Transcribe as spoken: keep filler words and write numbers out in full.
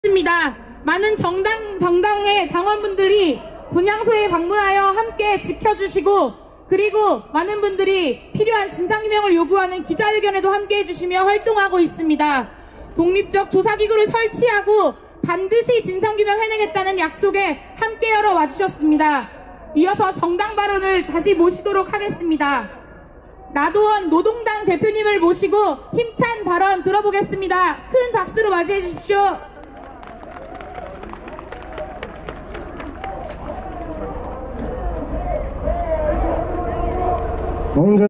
있습니다. 많은 정당, 정당의 당원분들이 분향소에 방문하여 함께 지켜주시고, 그리고 많은 분들이 필요한 진상규명을 요구하는 기자회견에도 함께 해주시며 활동하고 있습니다. 독립적 조사기구를 설치하고 반드시 진상규명 해내겠다는 약속에 함께 열어 와주셨습니다. 이어서 정당 발언을 다시 모시도록 하겠습니다. 나도원 노동당 대표님을 모시고 힘찬 발언 들어보겠습니다. 큰 박수로 맞이해 주십시오. 공전